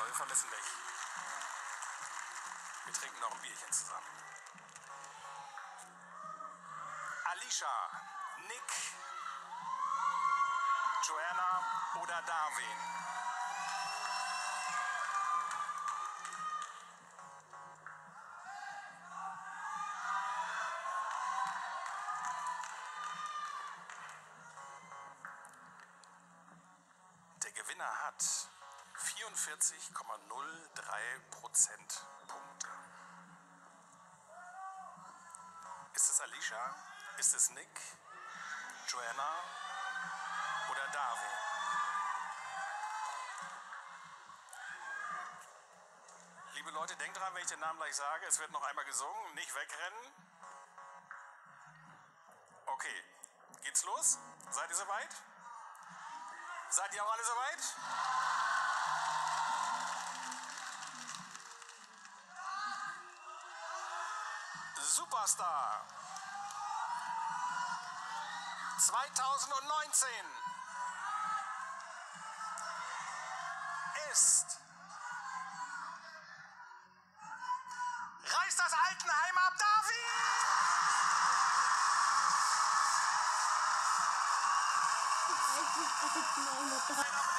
wir vermissen dich. Wir trinken noch ein Bierchen zusammen. Alicia, Nick, Joanna oder Darwin? Der Gewinner hat 44,03% Punkte. Ist es Alicia? Ist es Nick? Joanna oder Darwin? Liebe Leute, denkt dran, wenn ich den Namen gleich sage, es wird noch einmal gesungen, nicht wegrennen. Okay, geht's los? Seid ihr soweit? Seid ihr auch alle soweit? Superstar 2019 ist Reißt das Altenheim ab, David! Ich weiß nicht,